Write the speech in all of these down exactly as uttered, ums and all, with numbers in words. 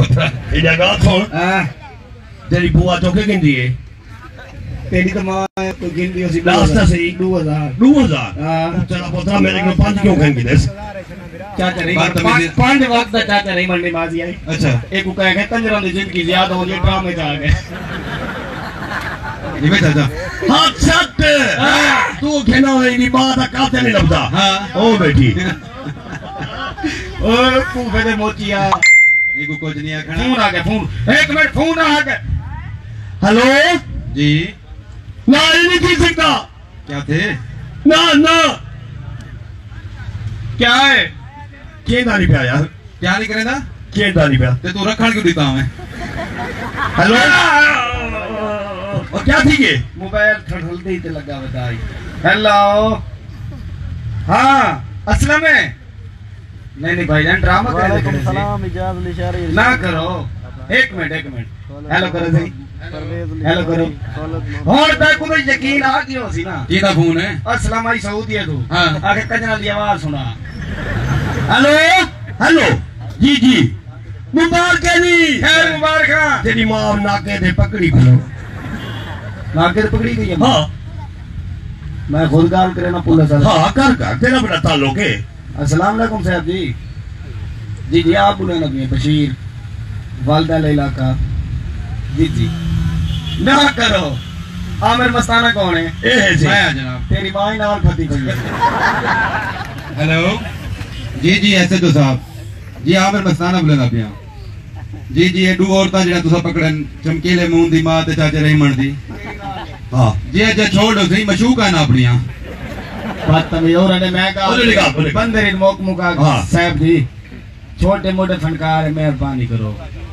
पुत्र इधर गा सुन तेरी बुआ चौके गिनती है तेरी तो मां तो गिनती हो सी लास्ट सही दो हज़ार दो हज़ार हां तेरा पुत्र मेरे को पांच क्यों गिन दे चाचा नहीं पांच वक्त दा चाचा नहीं मंडी माजी आई अच्छा एक को कहे कंजरां दी जिंदगी ज्यादा हो गई ड्रामे जा गए ये में चाचा हां छट तू कहना है नी बात का नहीं लगता हां ओ बेटी ओ कूफे दे मोचिया ये को कुछ नहीं आखना फोन आ गया फोन एक मिनट फोन आ गया हेलो जी ना ये नहीं की सकता क्या थे ना ना क्या है के दानी पे यार क्या नहीं करेगा के दानी पे ते तू रखण क्यों देता मैं हेलो और क्या थी ये मोबाइल ठठलते ही ते लगा बताई हेलो हां असलम में नहीं नहीं भाईजान ड्रामा कर रहे हैं सलाम इजाजत इशारे ना करो एक मिनट एक मिनट हेलो करो सही हेलो करो और तक को यकीन आ गयो सी ना किदा फोन है अस्सलाम आई सऊदी है तू हां आके कजना की आवाज सुना हेलो हेलो जी जी मुबारक है नी खैर मुबारक तेरी मां नाके दे पकड़ी फिरो नाके दे पकड़ी गई है हां मैं खुद गाल करे ना पुलिस वाला हां कर कर तेरा बड़ा ताल्लुक है अस्सलाम वालेकुम साहब जी जी जी आप बोले ना बशीर वालदा इलाका जी जी ना करो आमिर मस्ताना कौन है ए जी मैं जनाब तेरी मां ही नाल फती गई है हेलो जी जी ऐसे तो साहब जी आमिर मस्ताना बोलेगा पिया जी जी ये दो औरतां जेड़ा तुसा पकड़न चमकीले मुंह दी मां ते चाचे रहीमन दी हां जी अच्छा छोड़ दो सही मशूक है ना अपनियां बात तभी और ने मैं कहा बंदे इन मोक मुका साहब जी छोटे मोटे फनकार मेहरबानी करो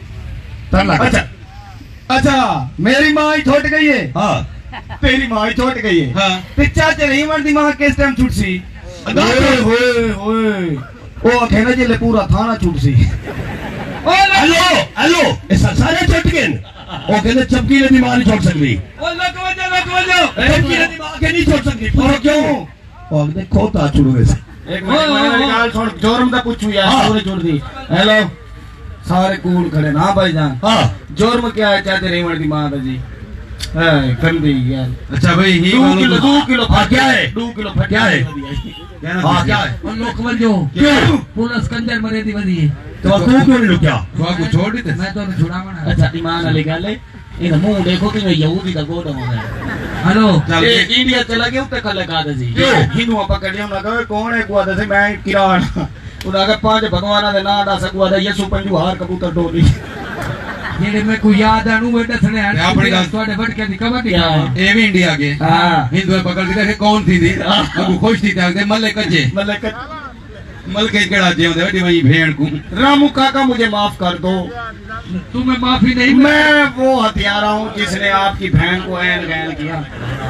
अच्छा अच्छा मेरी मां ही छोट गई है हां तेरी मां ही छोट गई है हां ते चाचे रहीमन दी मां किस टाइम छूट सी ओए ओए ओए ओ कहना जे पूरा थाना छूट सी हेलो हेलो ये सारे छट गए ओ कहते चमकीले दी मां नहीं छोड़ सकती ओ लग वजो लग वजो चमकीले दी मां के नहीं छोड़ सकती पूरा क्यों और देखो ता छुड़ गए एक मिनट मेरी गाल छोड़ जोरम दा पूछू यार पूरे छोड़ दी हेलो सारे कूल खड़े ना भाईजान हां जोरम क्या है चाचे रहीमन दी मां दा जी है गंदी यार अच्छा भाई ही दो किलो दो किलो हां क्या है दो किलो फट क्या है हां क्या है और लोग वजो क्यों पुलिस कंजर मरे दी वदी है तो तू क्यों नहीं रुकिया तो को छोड़ दी मैं तो छुड़ावना अच्छा ईमान वाली गल है इन मुंह देखो कि यहूदी दा गोद हो है हेलो ए इंडिया चला गया उते कल लगा दे जी हिंदू पकड़ ना कहे कौन है कुआ दे मैं किरान उना के पांच भगवाना दे नाम दा सकुआ दा यसु पंजू हार कबूतर डोली जेडे मैं को याद आनु वे दसने हैं अपनी गल तोड़े फटके दी कबड्डी ए भी इंडिया के हां हिंदू पकड़ के कौन थी थी अब खुश थी ते मल्ले कजे मल्ले मल के केड़ा जे होंदे बड़ी वही भेड़ को रामू काका मुझे माफ कर दो तुम्हें माफी नहीं मैं वो हत्यारा हूँ जिसने आपकी बहन को ऐन गैन किया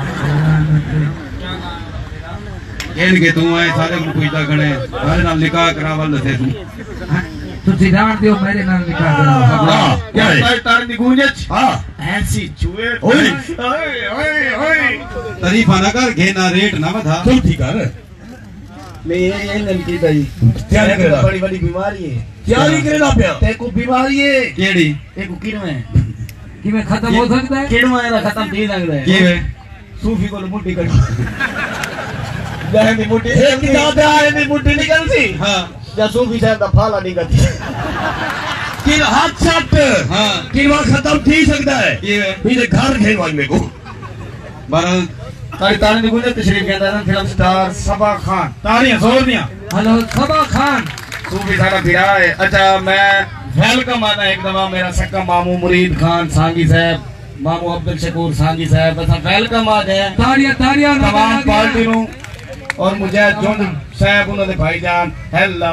कहन के तू आए सारे को पूछता खड़े सारे नाल निकाह करावल थे तू तू सिधार दियो मेरे नाल निकाह करा हां क्या है तार तार दी गूंजच हां ऐसी चूहे ओए ओए ओए ओए तारीफ ना कर घेना रेट ना बता चल ठीक है मैं ये ये नलकी भाई क्या करेगा बड़ी बड़ी बीमारी है क्या नहीं करेगा पे ते को बीमारी है केड़ी एक किड़ो है कि मैं खत्म हो सकता है किड़ो है खत्म थी सकता है की है सूफी को मुट्ठी कर जहन दी मुट्ठी एक किताब है दी मुट्ठी निकल सी हां या सूफी साहब दा फाला निकलती कि हाथ साथ हां कि वहां खत्म थी सकता है की है मेरे घर घेरवा मेरे को बरल तारी तारी दी गुंजत तशरीफ के अंदर फिल्म स्टार सबा खान तारियां जोर दियां हेलो सबा खान सूफी साहब फिरा है अच्छा मैं वेलकम आता एक दफा मेरा सक्का मामू मुरीद खान सांगी साहब मामू अब्दुल शकूर सांगी साहब बस वेलकम आ जाए तारियां तारियां तमाम पार्टी नु और मुझे जोन साहब उन्होंने भाईजान हेलो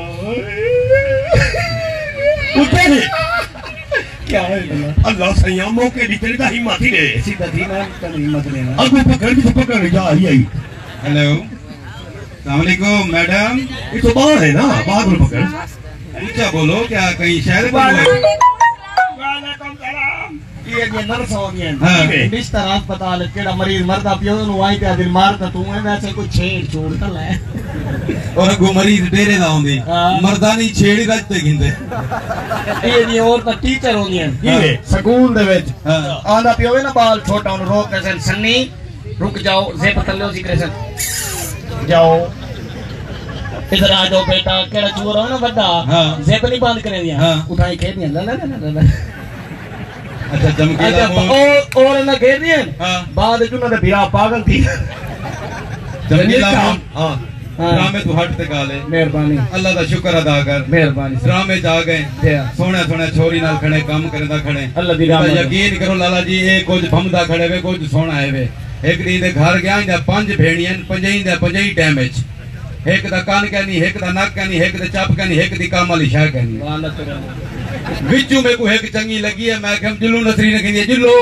उठे क्या है अल्लाह सैया मौके दी तेरी दा हिम्मत ही रे सीधा थी ना कल हिम्मत लेना अब पकड़ के पकड़ जा आई आई हेलो अस्सलाम वालेकुम मैडम ये तो बाहर है ना बाहर में पकड़ ऊंचा बोलो क्या कहीं शहर में वालेकुम सलाम ये ये नर्स हो गया हाँ। बिस्तर अस्पताल केड़ा मरीज मरदा पियो नु आई ते दिन मारदा तू है वैसे कोई छेड़ छोड़ कर ले और को मरीज डेरे दा होंदी मर्दा नहीं छेड़ी रज ते गिंदे ये जी और ता टीचर हो गया किवे स्कूल दे विच हां आंदा पियो ना बाल छोटा नु रोक के सन्नी रुक जाओ जेब तल्ले सी करे जाओ इधर आ जाओ बेटा केड़ा चोर है ना बड़ा हाँ। जेब नहीं बंद करे दिया हाँ। उठाई खेद दिया ला ला ला ला अच्छा चमकीला अच्छा मुंह और और ना खेद दिया हां बाद में उन्होंने बिरा पागल थी चमकीला मुंह हां ड्रामे तू हट ते गाले मेहरबानी अल्लाह दा शुक्र अदा कर मेहरबानी ड्रामे जा गए सोने सोने छोरी नाल खड़े काम करदा खड़े अल्लाह दी तो रहमत यकीन करो लाला जी ये कुछ भमदा खड़े वे कुछ सोना है वे एक दी दे घर गया इंदा पांच भेड़ियां पंजई दे पंजई टाइम विच एक दा कान कहनी एक दा नक कहनी एक दा चप कहनी एक दी काम वाली शाह कहनी विचू में को एक चंगी लगी है मैं कहम जिल्लू नसरी ने कहनी जिल्लू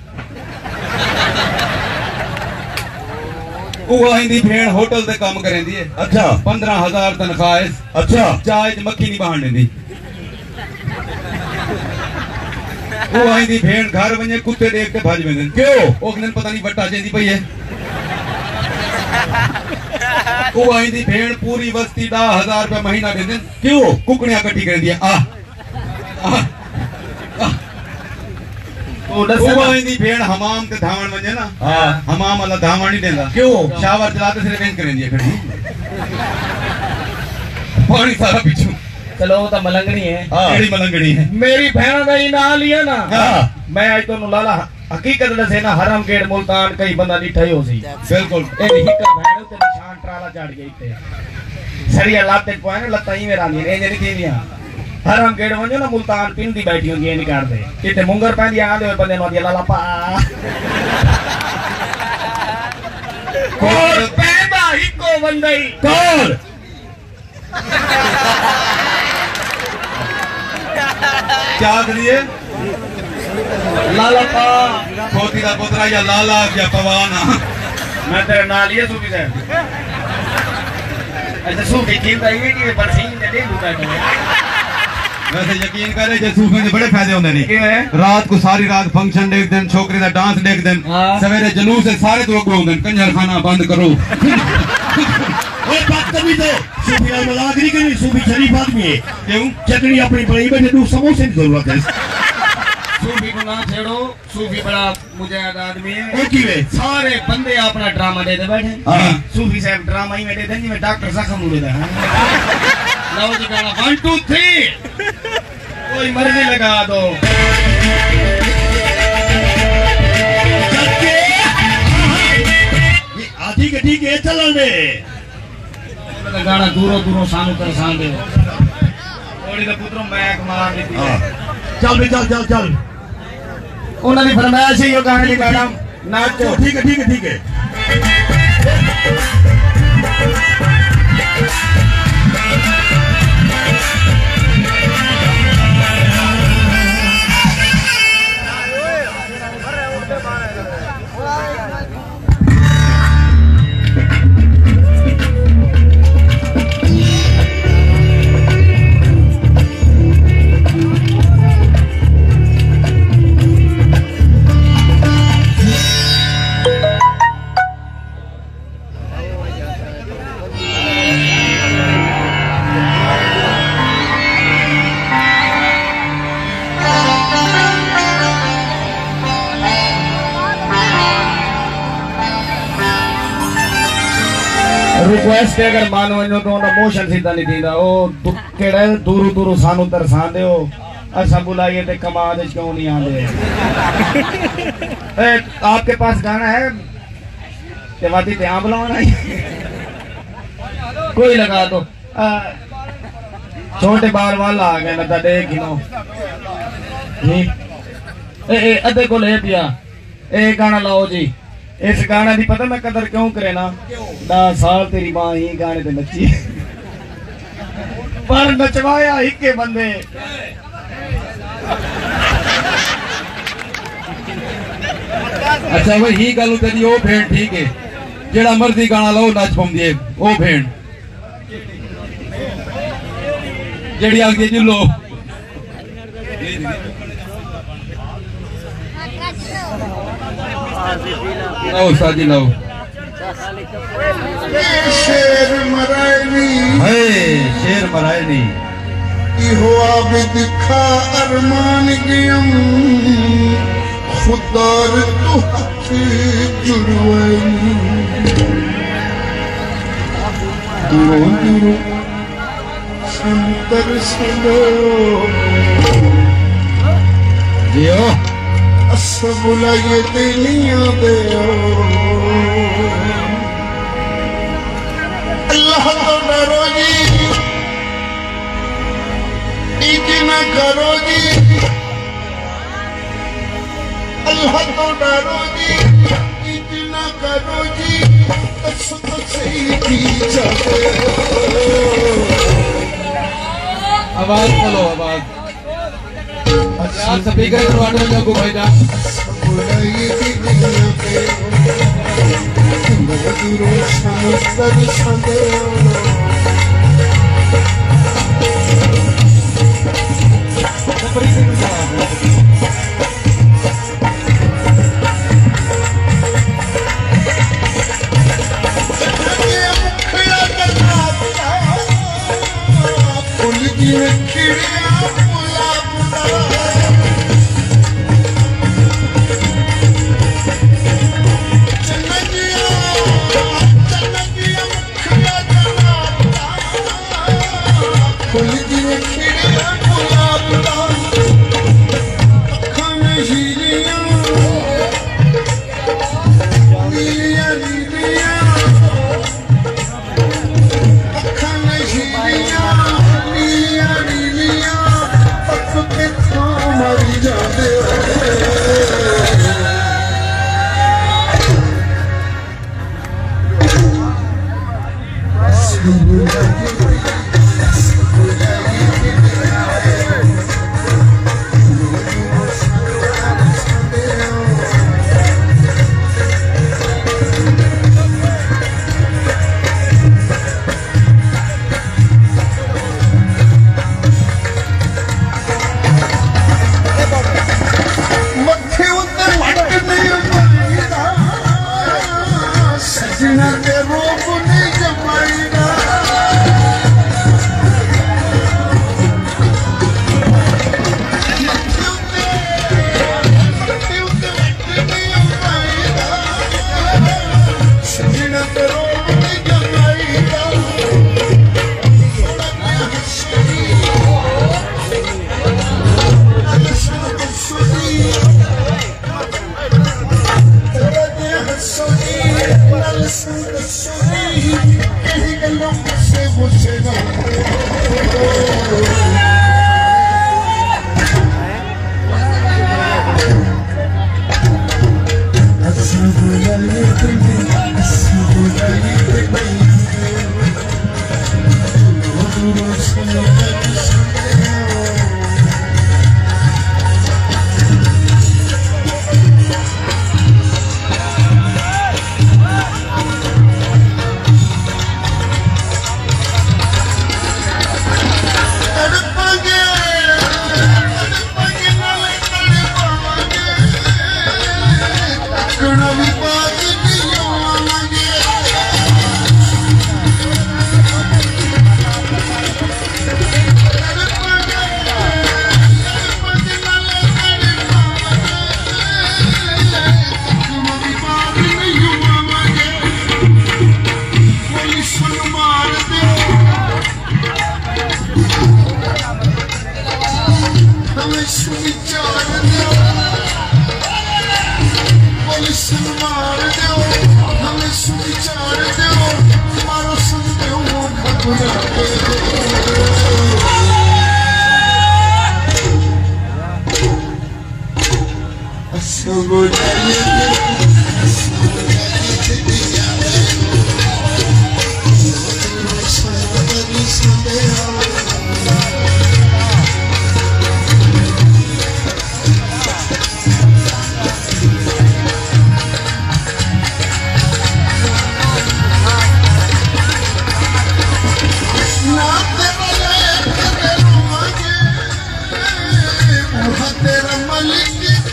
वो हिंदी भेड़ होटल ते काम करेंदी है अच्छा पंद्रह हजार तनख्वाह है अच्छा चाय च मक्खी नहीं बहान दी वो हिंदी भेड़ घर वने कुत्ते देख के भज वेंदे क्यों ओ कने पता नहीं वट्टा जेंदी पई है वो हिंदी भेड़ पूरी बस्ती दस हजार रुपया महीना देंदे क्यों कुकड़ियां कट्टी करदी है आ आ ओ दस वो हिंदी भेड़ हमाम ते धावण वने ना हां हमाम वाला धावण नहीं देंदा क्यों शावर चलाते सिर्फ इंज करेंदी है खड़ी पानी सारा पीछू चलो वो तो मलंगनी है हां केड़ी मलंगड़ी है मेरी बहन का ही ना लिया ना हां मैं आज तो लाला हकीकत दसे ना हरम गेट मुल्तान कई बंदा डिठा हो सी बिल्कुल ए हिक्का बहन ते निशान ट्राला चढ़ गई थे सरिया लाते पोए ना लत्ता ही मेरा नहीं ए जड़ी थीवियां हरम गेट वणो ना मुल्तान पिंदी बैठी होंगी नहीं कर दे इते मुंगर पैंदी आंदे बंदे नो दी लाला पा और पैदा हिको बंदई कौन क्या करिए लाला पा खोती का पुत्रा या लाला या पवाना मैं तेरे नाल ही सूफी से अच्छा सूफी चिंता ही कि बरसीन दे दे बैठो वैसे यकीन करे जे सूफी के बड़े फायदे होंदे नहीं किवें रात को सारी रात फंक्शन देख देन छोकरी दा डांस देख देन हाँ। सवेरे जुलूस से सारे तो अगो होंदे कंजर खाना बंद करो ओए बात कभी तो सूफी का मजाक नहीं करी सूफी शरीफ आदमी है क्यों चटनी अपनी बड़ी में दो समोसे की जरूरत है सूफी को ना छेड़ो सूफी बड़ा मुजाहिद आदमी है ओ किवे सारे बंदे अपना ड्रामा देते बैठे हां सूफी साहब ड्रामा ही में देते हैं जिसमें डॉक्टर जख्म उड़े दा लो जी गाना वन टू थ्री कोई मर्जी लगा दो ये आधी गड्डी के चलन दे गाना दूरों दूरों सानू तरसान दे थोड़ी दा पुत्रो मैक मार दी हां चल भी चल चल चल उन्होंने फरमाइश ही यो गाने की गाना नाचो ठीक है ठीक है ठीक है रिक्वेस्ट अगर मान वनो तो उनका मोशन सीधा नहीं दींदा ओ केड़ा दूर दूर सानू तरसांदे हो असा बुलाइए ते कमाद क्यों नहीं आंदे ए आपके पास गाना है ते वादी ते आ बुलाना कोई लगा दो छोटे बाल वाला आ गया ना देख लो जी ए ए अदे को ले पिया ए गाना लाओ जी इस गाने की पता मैं कदर क्यों करे ना दस साल तेरी मां ही गाने ते नची पर नचवाया हिके बंदे अच्छा भाई ही गल तेरी ओ भेड़ ठीक है जेड़ा मर्जी गाना लाओ नच पाउंदी है ओ भेड़ जेड़ी आखदी जिल्लो लाओ साजी लाओ शेर मरायनी है शेर मरायनी इहो आब दिखा अरमान गयम खुदार तू हथ जुड़वानी दूरो दूरो संतर सलो जियो असबुला ये दिलियां दे अल्लाह तो डरो जी इतना करो जी अल्लाह तो डरो जी इतना करो जी तो सही की जाते आवाज बोलो आवाज यार स्पीकर करवाने वाले को भाई जान बुलाई की दुनिया पे दूरो समुद्र संदे तेरा मलिक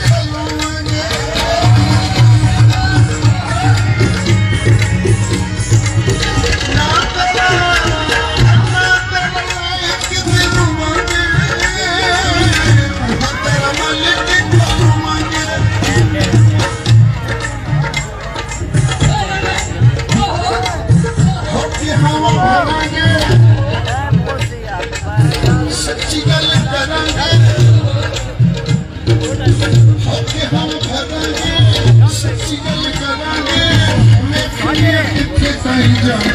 सच्ची गल करांगे होके हम भरांगे सच्ची गल करांगे मैं किथे ताईं जाऊं